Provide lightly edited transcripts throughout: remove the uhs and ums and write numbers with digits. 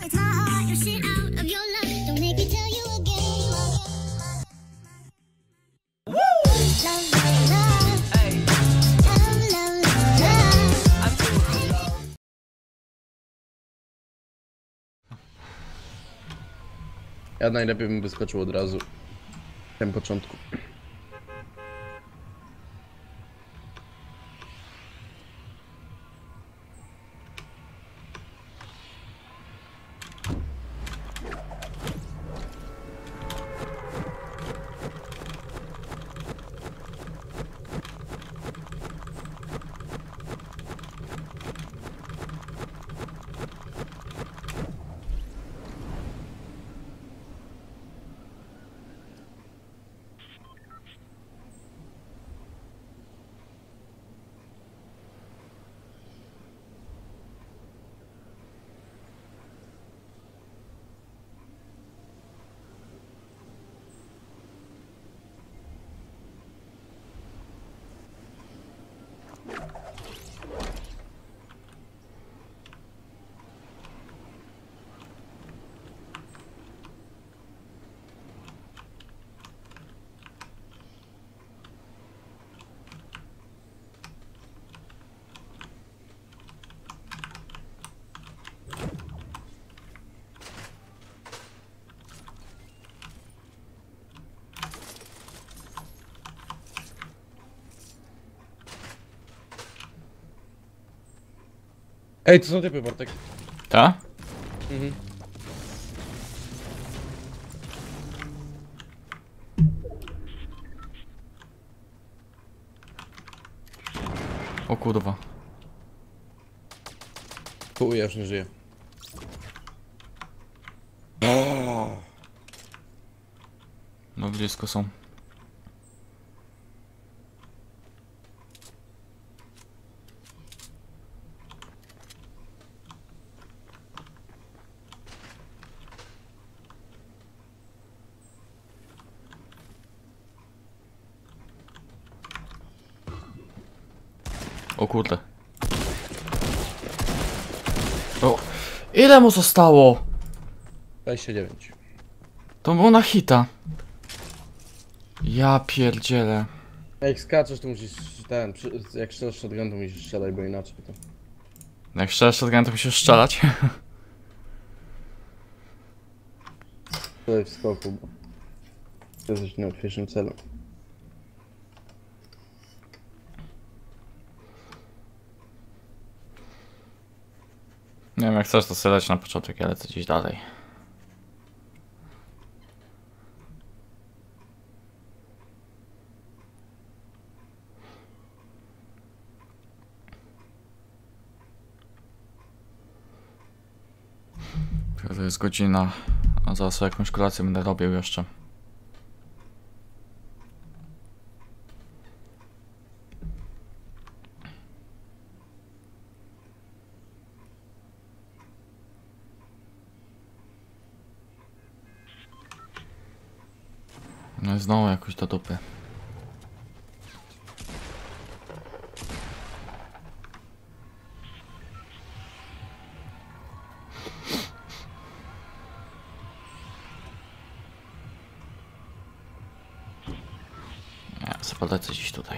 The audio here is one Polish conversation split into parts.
It's my heart, your shit out of your love. Don't make me tell you again. Woo! Love, love, love. Hey. Love, love, love, love. Ja najlepiej bym wyskoczył od razu w tym początku. Ej, to są typy, Bartek. Ta? Mhm. O kurwa. Chuj, ja już nie żyję. No blisko są. O kurde. O, ile mu zostało? 29. To było na hita. Ja pierdzielę. Jak skaczesz, to musisz jak strzelasz shotgun, to musisz strzelać, bo inaczej to... Jak szczerze shotgun, to musisz strzelać. Strzelaj w skoku, bo... To jesteś na łatwiejszym celu. Nie wiem, jak chcesz to strzelać na początek, ja lecę gdzieś dalej. To jest godzina, a zaraz sobie jakąś kolację będę robił jeszcze. No i znowu jakoś do dupy. Ja sobie polecę gdzieś tutaj.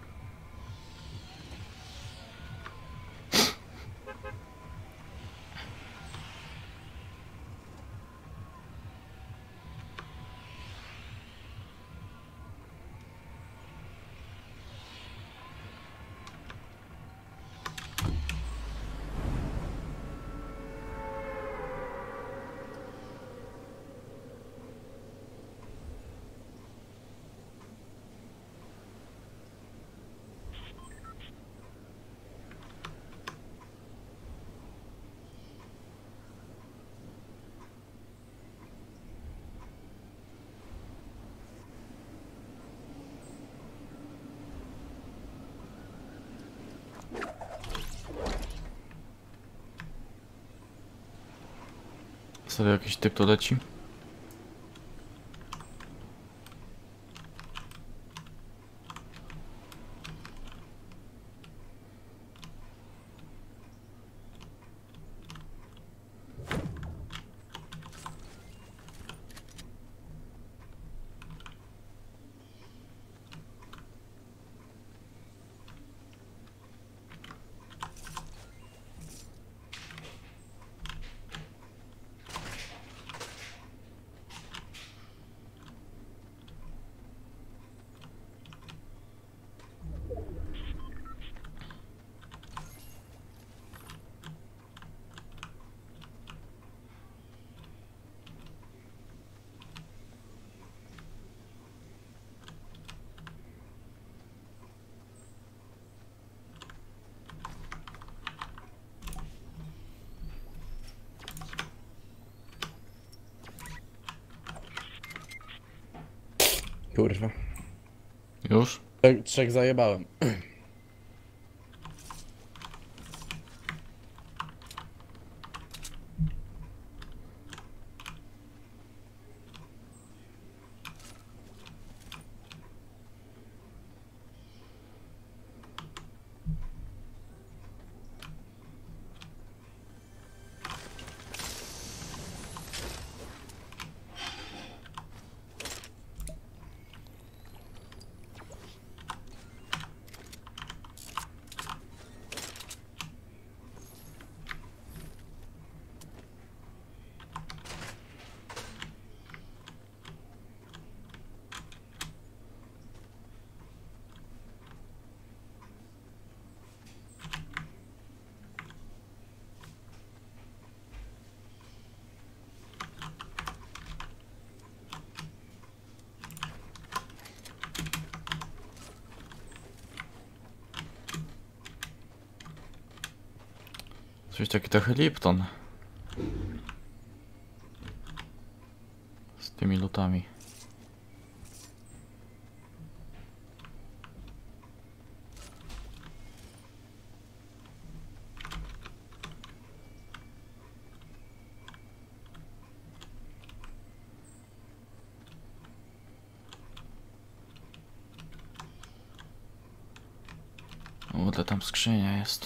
Sobie jakiś typ tu leci. Kurwa. Już? Trzech zajebałem. Coś taki trochę Lipton. Z tymi lutami. Ile tam skrzynia jest.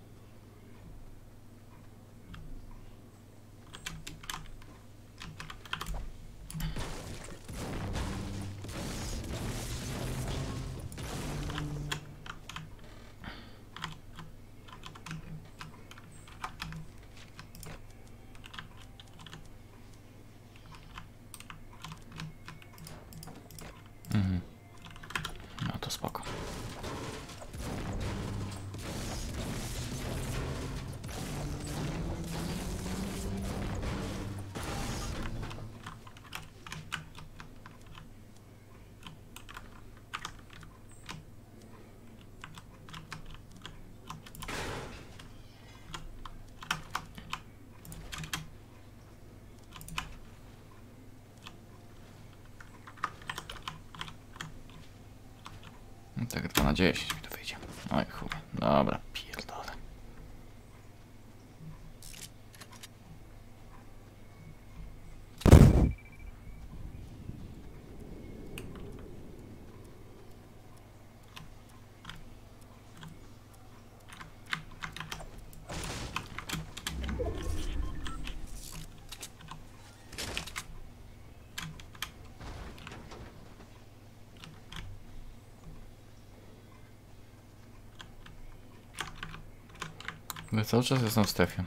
No to spoko. Tak 2 na 10 mi to wyjdzie. Oj chuj. Dobra, pierdolę. Ja cały czas jestem w strefie.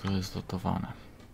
wszystko jest dotowane.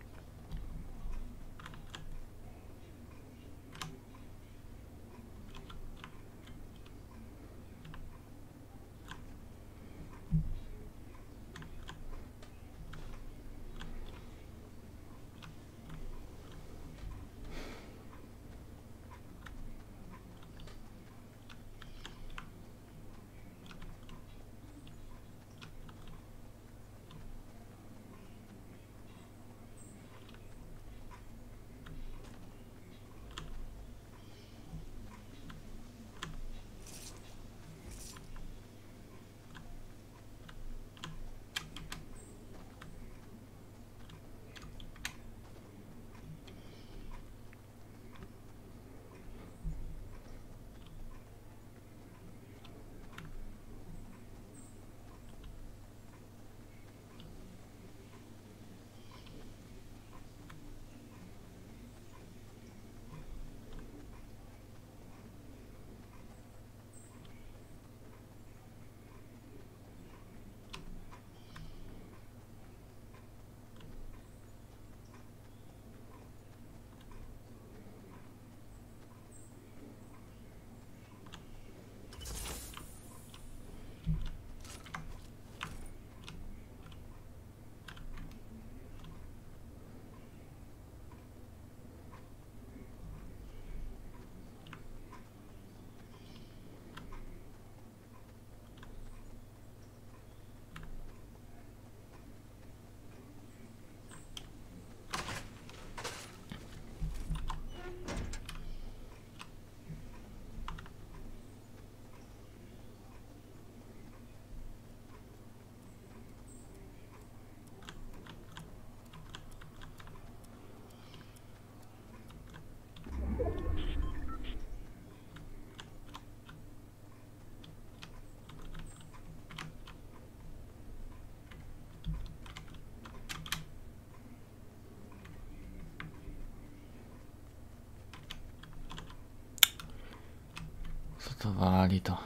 Dotowali to.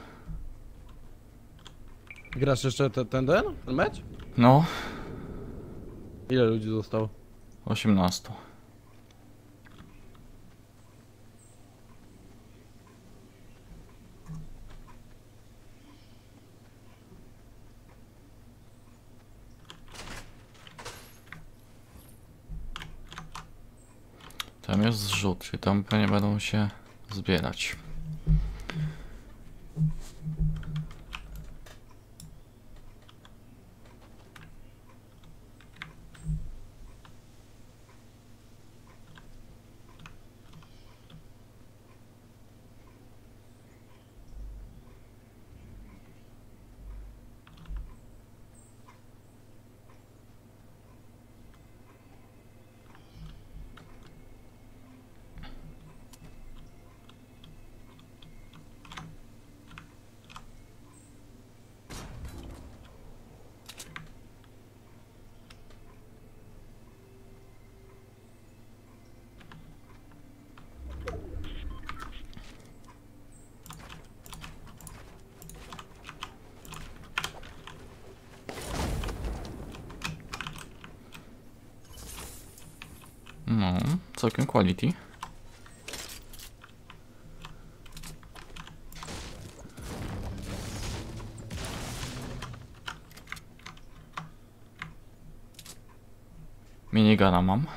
Grasz jeszcze ten mecz? No, Ile ludzi zostało? 18. Tam jest zrzut, czyli tam pewnie będą się zbierać. No, całkiem quality. Minigana mam.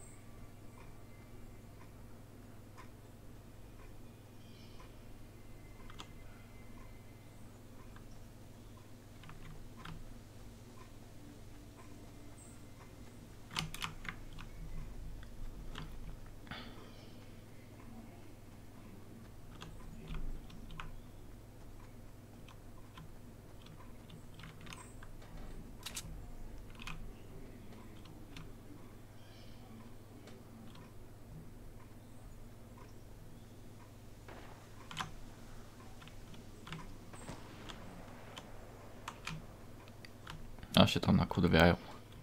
A się tam nakurwiają.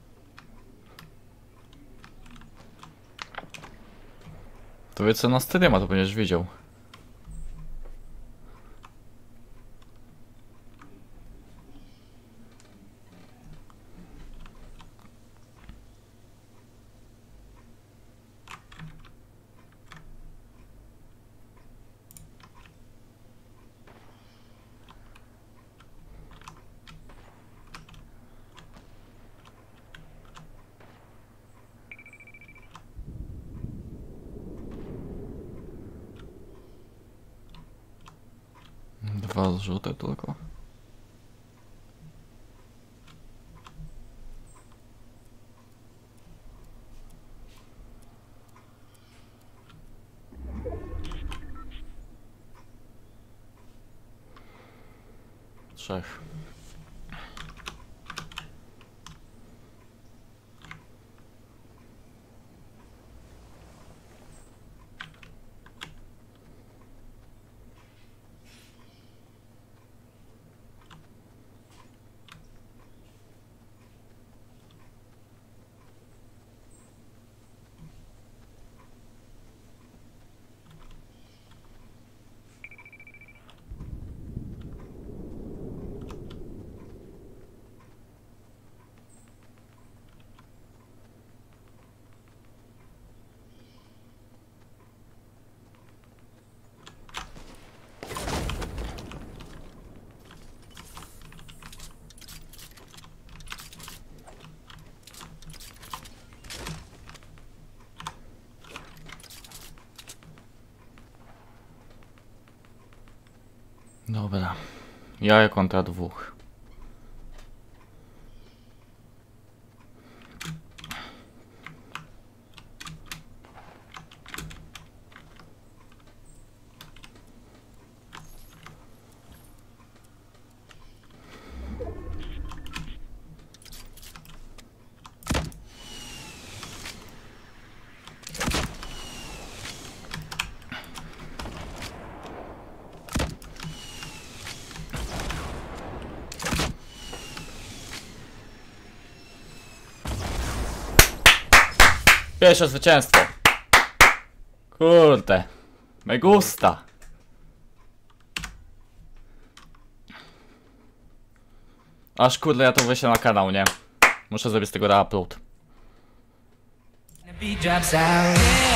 To wie co na streama, to będziesz wiedział. 2 zrzuty tylko. Trzech. Dobra. Ja kontra 2. Pierwsze zwycięstwo. Kurde. Me gusta. Aż kurde, ja to wyślę na kanał, nie? Muszę zrobić z tego upload. The beat drops out.